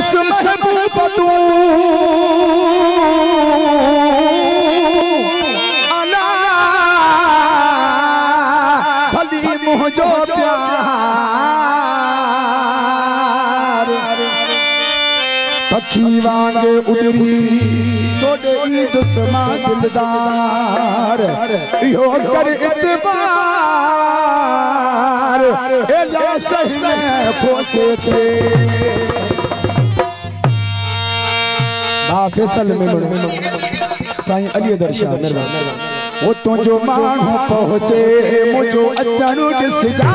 this महबूब तू अला भली मुझो प्यार पखी वांगे उड़री तोड़े दुश्मा दिलदार यो कर इतबार एला सही में खोसे थे फैसल में साईं अली दर्शा वो तो जो मानो पहुंचे मुझो अचानू दिस जा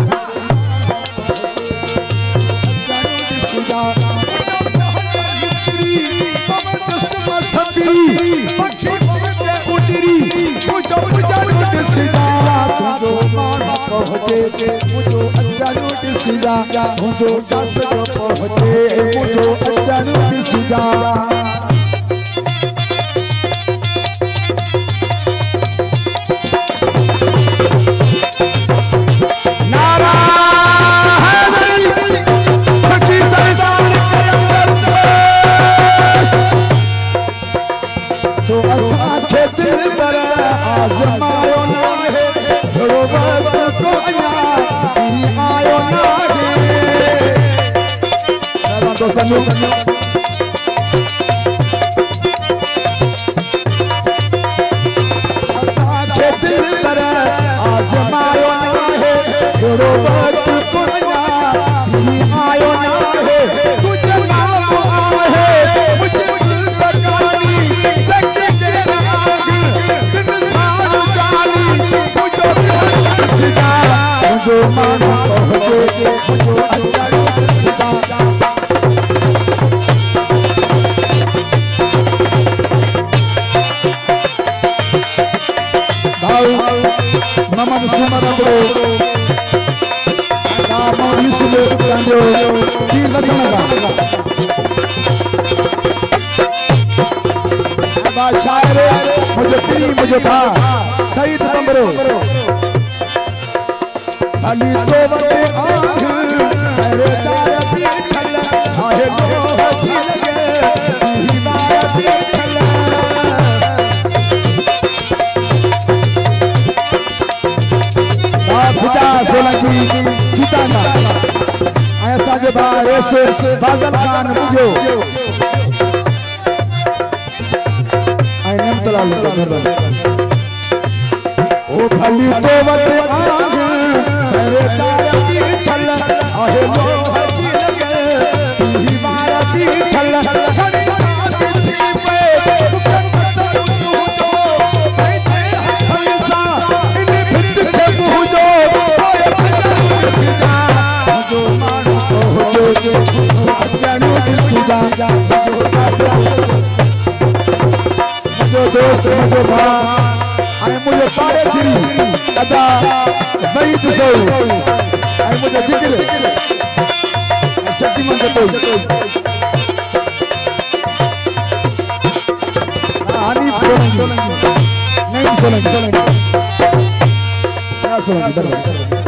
पहुंचे मुझो अचानू दिस जा मुझो दस पहुंचे मुझो अचानू दिस जा मुझे प्री मुझे भा सही बंबरो भली तो बते आग मेरे दार भी ठल आहे लो जी लगे दीवार भी ठल खुदा सोलंकी सीताना ऐसा जे बा रेस बादल खान बुझो ओ भली तो बते आग तेरे तार भी ठल आहे लो जी लगे दीवार भी ठल खड़ी छाती पे मुकन कसर तुझो बैठे हंसा इन भित के मुझो ओए भजन सीधा जो मानो हो जो अचानू सीधा जो दोस्त मुझे भा आई मुझे पारे सिरी अदा बई दुसो आई मुझे जिगल शक्ति मन तो आनी सोलंकी नहीं सोलंकी ना सोलंकी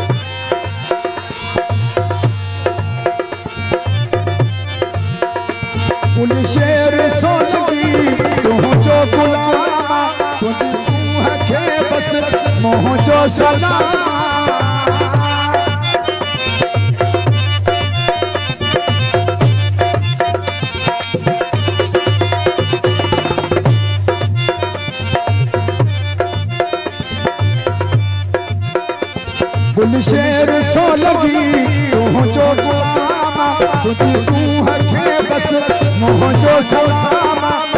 पुलिस शेर सोलंकी तू जो गुलामा तुझे सूह के बस मोह जो सलाम पुलिस शेर सोलंकी तू जो गुलामा तुझे सूह के बस मोह जो सलाम